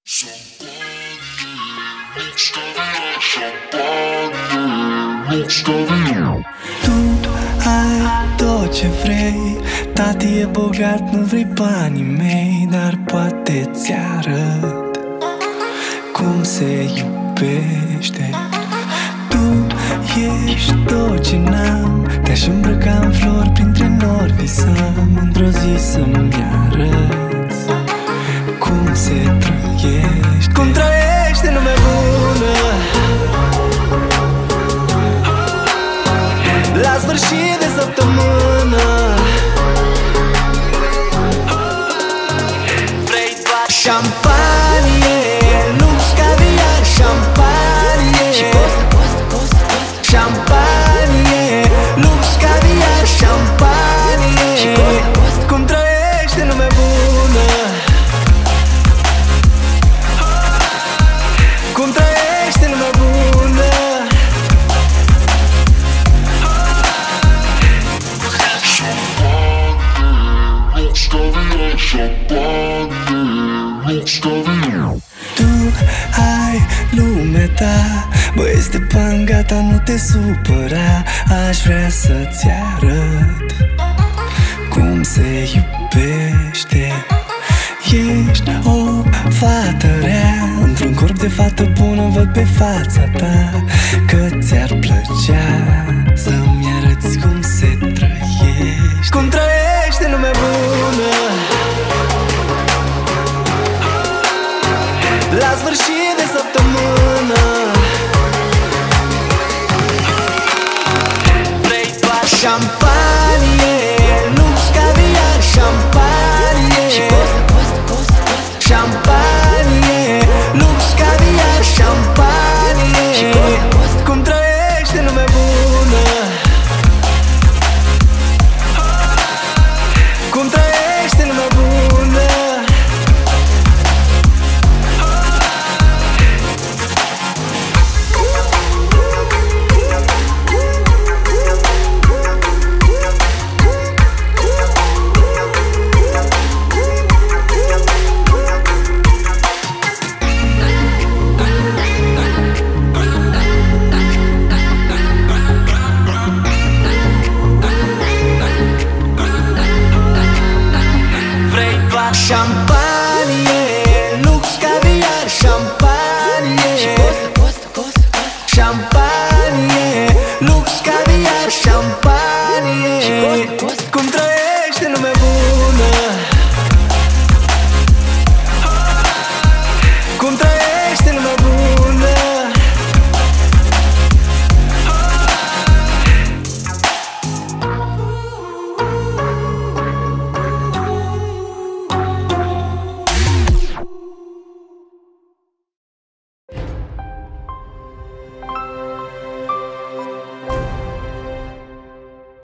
Tu ai tot ce vrei, tati e bogat, nu vrei banii mei, dar poate ți arăt cum se iubește. Tu ești tot ce n-am, te-aș îmbrăca în flori, printre nori visam într-o zi să-mi arăți cum se trăiește. Cum trăiește lumea bună la sfârșit de săptămână. Vrei doar șampanie, lux, caviar, șampanie, șampanie, lux, caviar, șampanie. Cum trăiește lumea bună, cum trăiește lumea bună. Tu ai lumea ta, băieți de bani, gata, nu te supăra. Aș vrea să-ți arăt cum se iubește. Ești o fată rea, într-un corp de fată bună văd pe fața ta că ți-ar plăcea să-mi arăți cum se trăiește. Cum trăiește lumea bună la sfârșit